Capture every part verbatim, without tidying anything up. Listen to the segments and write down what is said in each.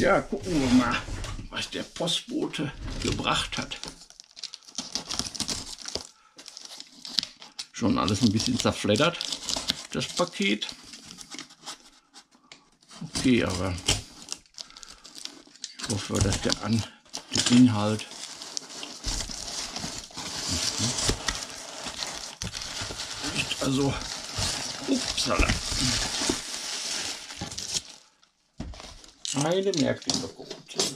Ja, gucken wir mal, was der Postbote gebracht hat. Schon alles ein bisschen zerfleddert, das Paket. Okay, aber ich hoffe, dass der, An der Inhalt nicht, also, upsala. Eine Märklin-Lokomotive.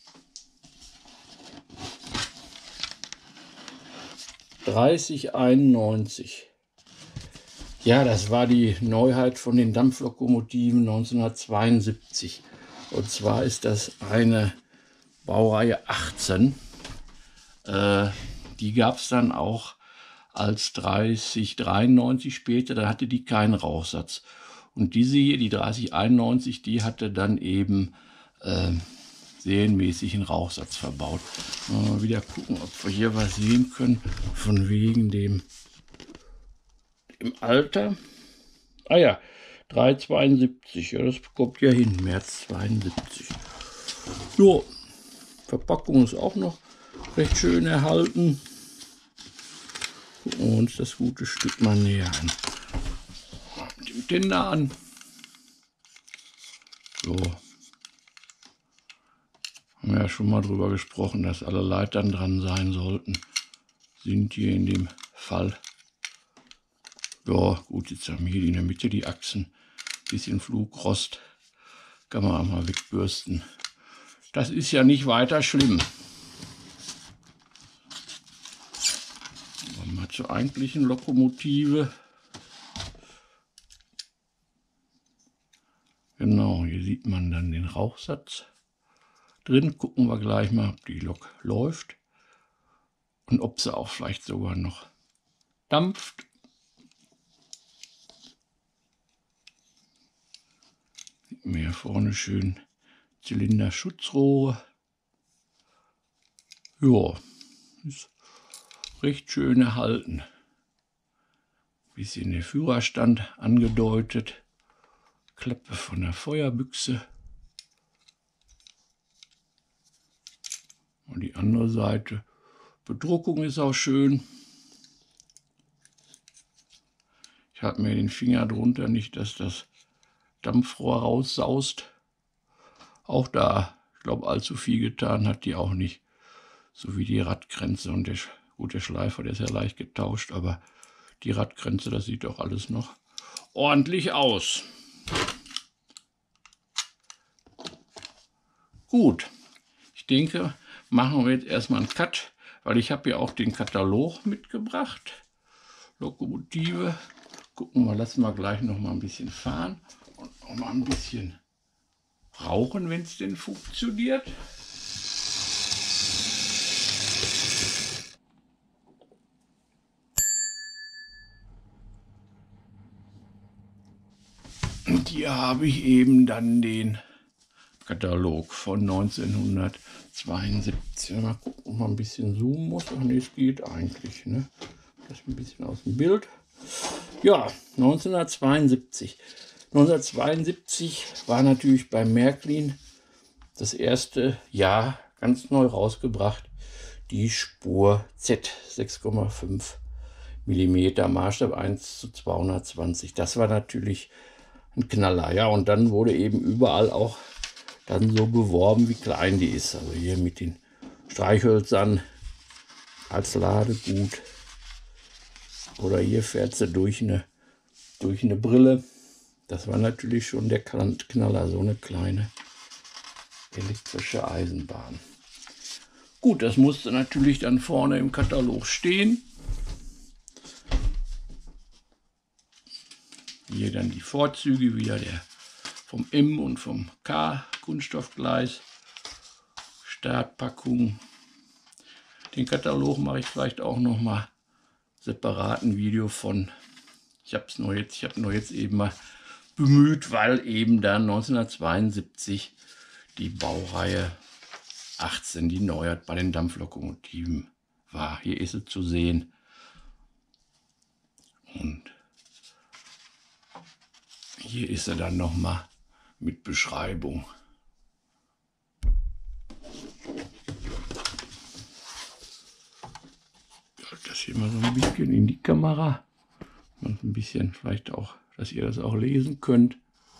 dreißig einundneunzig. Ja, das war die Neuheit von den Dampflokomotiven neunzehnhundertzweiundsiebzig. Und zwar ist das eine Baureihe achtzehn. Äh, die gab es dann auch als dreißig dreiundneunzig später. Da hatte die keinen Rauchsatz. Und diese hier, die dreißig einundneunzig, die hatte dann eben äh, serienmäßig einen Rauchsatz verbaut. Mal wieder gucken, ob wir hier was sehen können, von wegen dem, dem Alter. Ah ja, drei zweiundsiebzig, ja, das kommt ja hin, März zweiundsiebzig. So, Verpackung ist auch noch recht schön erhalten. Gucken wir uns das gute Stück mal näher an. Mit dem Tender an. So. Haben wir ja schon mal drüber gesprochen, dass alle Leitern dran sein sollten. Sind hier in dem Fall. Ja, gut, jetzt haben wir hier in der Mitte die Achsen. Bisschen Flugrost. Kann man auch mal wegbürsten. Das ist ja nicht weiter schlimm. Kommen wir mal zur eigentlichen Lokomotive. Genau, hier sieht man dann den Rauchsatz drin. Gucken wir gleich mal, ob die Lok läuft und ob sie auch vielleicht sogar noch dampft. Sieht man hier vorne schön Zylinderschutzrohre. Ja, ist recht schön erhalten. Bisschen der Führerstand angedeutet. Klappe von der Feuerbüchse. Und die andere Seite. Bedruckung ist auch schön. Ich habe mir den Finger drunter, nicht, dass das Dampfrohr raussaust. Auch da, ich glaube, allzu viel getan hat die auch nicht. So wie die Radgrenze und der, gut, der Schleifer, der ist ja leicht getauscht, aber die Radgrenze, das sieht doch alles noch ordentlich aus. Gut, ich denke, machen wir jetzt erstmal einen Cut, weil ich habe ja auch den Katalog mitgebracht. Lokomotive. Gucken wir, lassen wir gleich noch mal ein bisschen fahren und noch mal ein bisschen rauchen, wenn es denn funktioniert. Und hier habe ich eben dann den Katalog von neunzehnhundertzweiundsiebzig. Mal gucken, ob man ein bisschen zoomen muss. Ach nee, es geht eigentlich. Ne? Das ist ein bisschen aus dem Bild. Ja, neunzehnhundertzweiundsiebzig. neunzehnhundertzweiundsiebzig war natürlich bei Märklin das erste Jahr ganz neu rausgebracht. Die Spur Z, sechs Komma fünf Millimeter, Maßstab eins zu zweihundertzwanzig. Das war natürlich ein Knaller. Ja, und dann wurde eben überall auch dann so beworben, wie klein die ist. Also hier mit den Streichhölzern als Ladegut. Oder hier fährt sie durch eine, durch eine Brille. Das war natürlich schon der Knaller, so eine kleine elektrische Eisenbahn. Gut, das musste natürlich dann vorne im Katalog stehen. Hier dann die Vorzüge wieder der vom M und vom K Kunststoffgleis. Startpackung. Den Katalog mache ich vielleicht auch noch mal separat ein Video von. Ich habe es nur jetzt, ich habe nur jetzt eben mal bemüht, weil eben dann neunzehnhundertzweiundsiebzig die Baureihe achtzehn, die Neuheit bei den Dampflokomotiven war. Hier ist sie zu sehen. Und hier ist sie dann noch mal mit Beschreibung. hier mal so ein bisschen in die Kamera. Und ein bisschen vielleicht auch, dass ihr das auch lesen könnt.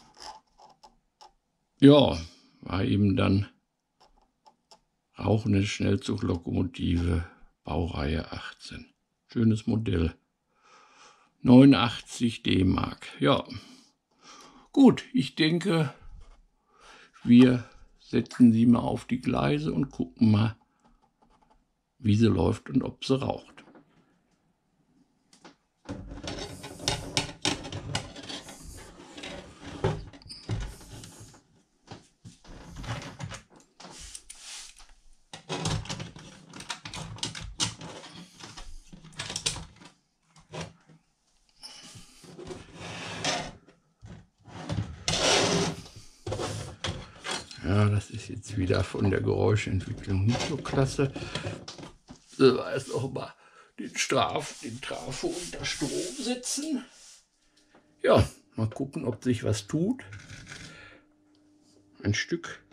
Ja, war eben dann rauchende Schnellzuglokomotive, Baureihe achtzehn. Schönes Modell. neunundachtzig D-Mark. Ja, gut, ich denke, wir setzen sie mal auf die Gleise und gucken mal, wie sie läuft und ob sie raucht. Ja, das ist jetzt wieder von der Geräuschentwicklung nicht so klasse. So, erst auch mal den Straf, den Trafo unter Strom setzen. Ja, mal gucken, ob sich was tut. Ein Stück.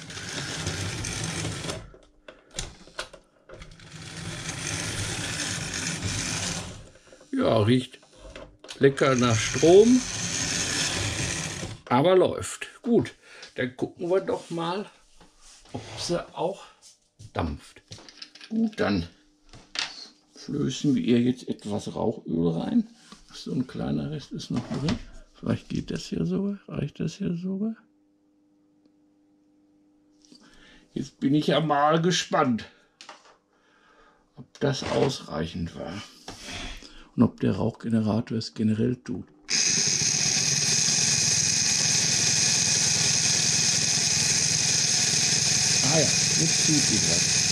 Ja, riecht lecker nach Strom, aber läuft. Gut, dann gucken wir doch mal, ob sie auch dampft. Gut, dann flößen wir ihr jetzt etwas Rauchöl rein. So ein kleiner Rest ist noch drin. Vielleicht geht das hier sogar, reicht das hier sogar. Jetzt bin ich ja mal gespannt, ob das ausreichend war und ob der Rauchgenerator es generell tut. Ah ja, jetzt tut sich was.